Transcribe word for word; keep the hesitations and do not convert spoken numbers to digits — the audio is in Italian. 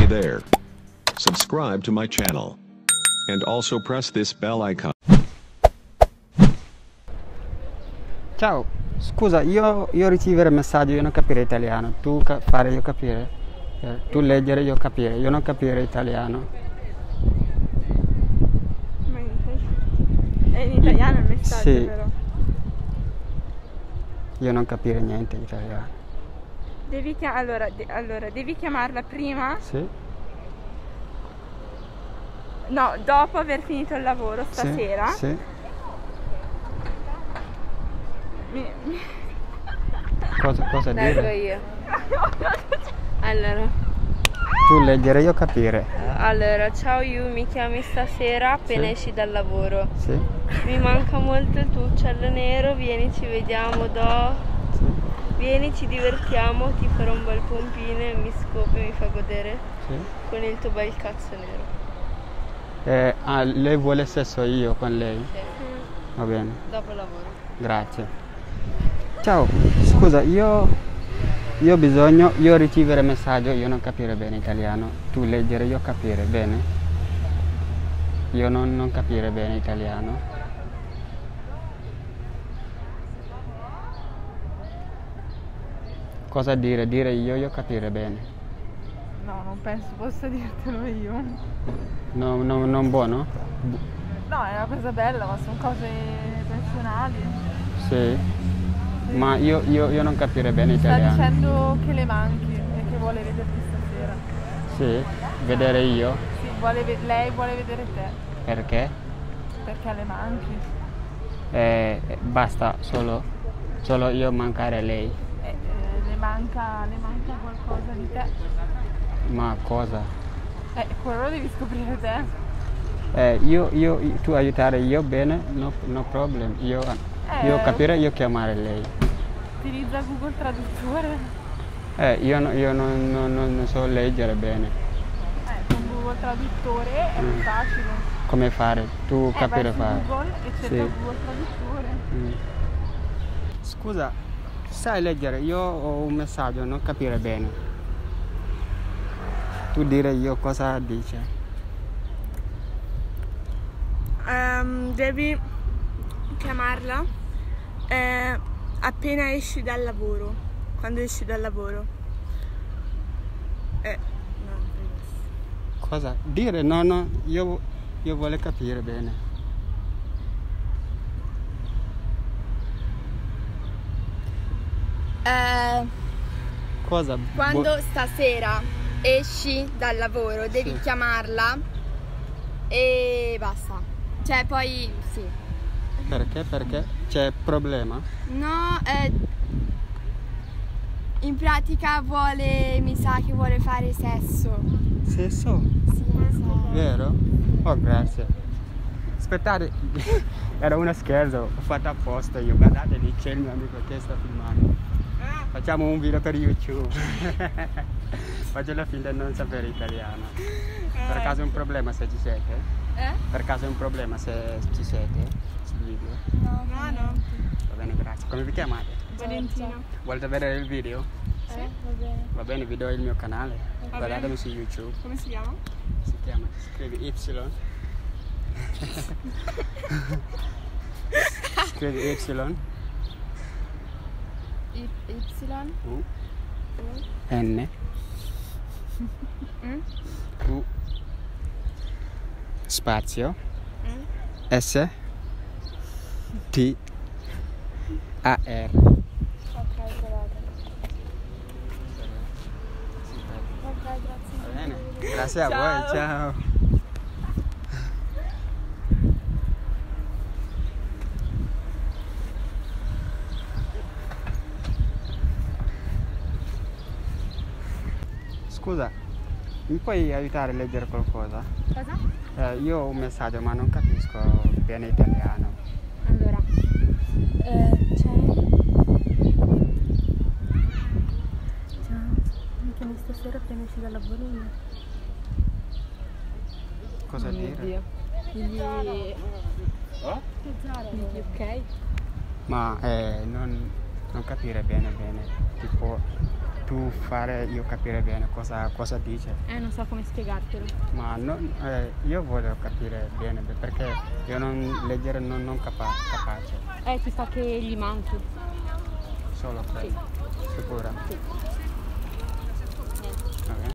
Hey there. Subscribe to my channel. And also press this bell icon. Ciao, scusa, io, io ricevere messaggio, io non capire italiano. Tu ca fare, io capire. Eh, tu leggere, io capire. Io non capire italiano. Ma è in italiano il messaggio, sì. Però. Io non capire niente italiano. Devi, chiam allora, de allora, devi chiamarla prima? Sì. No, dopo aver finito il lavoro stasera. Sì. sì. Mi... Cosa, cosa Leggo dire? io. Allora. Tu leggere, io capire. Allora, ciao Yu, mi chiami stasera appena sì. esci dal lavoro. Sì. Mi manca molto il tuo uccello nero, vieni, ci vediamo, do. Sì. Vieni, ci divertiamo, ti farò un bel pompino e mi scopi, mi fa godere Sì. con il tuo bel cazzo nero. Eh, ah, lei vuole sesso io con lei? Sì. Va bene. Dopo lavoro. Grazie. Ciao, scusa, io, io ho bisogno, io ricevere messaggio, io non capire bene italiano. Tu leggere, io capire bene. Io non, non capire bene italiano. Cosa dire? Dire io, io capire bene. No, non penso possa dirtelo io. No, no, non buono? No, è una cosa bella, ma sono cose personali. Sì. Sì. Ma io, io, io non capire bene italiano. Sta dicendo che le manchi e che vuole vederti stasera. Sì? Vedere io? Sì, vuole lei vuole vedere te. Perché? Perché le manchi. Eh, basta, solo, solo io mancare lei. Eh, eh, le, manca, le manca qualcosa di te. Ma cosa? Eh, quello lo devi scoprire te. Eh, io, io, tu aiutare io bene, no, no problem. Io, eh, io capire, io chiamare lei. Utilizza Google Traduttore. Eh, io, io non, non, non so leggere bene. Eh, con Google Traduttore è mm. più facile. Come fare? Tu eh, capire vai su fare. Google e cerca sì. Google Traduttore. Mm. Scusa, sai leggere? Io ho un messaggio, non capire bene. Tu dire io cosa dice? Um, devi chiamarla eh, appena esci dal lavoro. Quando esci dal lavoro. Eh, no, cosa? Dire? No, no, io, io voglio capire bene. Eh, cosa? Quando Bo stasera esci dal lavoro devi sì. chiamarla e basta. Cioè poi sì. Perché? Perché? C'è problema? No, eh, in pratica vuole, mi sa che vuole fare sesso. Sesso? Sì, mi sa. Vero? Oh, grazie. Aspettate, era uno scherzo, ho fatto apposta io, guardate lì c'è il mio amico che sta filmando. Facciamo un video per YouTube. Faccio la finta di non sapere italiano. Per caso è un problema se ci siete? Eh? Per caso è un problema se ci siete sul video? No, no, no. Va bene, grazie. Come vi chiamate? Valentina. Volete vedere il video? Sì, va bene. Va bene, vi do il mio canale. Va Guardatemi bene. su YouTube. Come si chiama? Si chiama, scrivi Y. Scrivi Y. Y. U. N. Mm? U. Spazio. Mm? S. T. A. R. Ok, guardate. Ok, grazie. Va bene, grazie a Ciao. voi, ciao. Scusa, mi puoi aiutare a leggere qualcosa? Cosa? Eh, io ho un messaggio ma non capisco bene italiano. Allora, eh, c'è... Ciao, mi chiami stasera appena esci dal lavoro io. Cosa dire? Quindi... Oh? Quindi ok? Ma eh, non, non capire bene bene, tipo tu fare io capire bene cosa, cosa dice. Eh, non so come spiegartelo. Ma non- eh, io voglio capire bene perché io non leggere non, non capa- capace. Eh, ti sa che gli manchi. Solo quello. Sicura? Sì. Ok.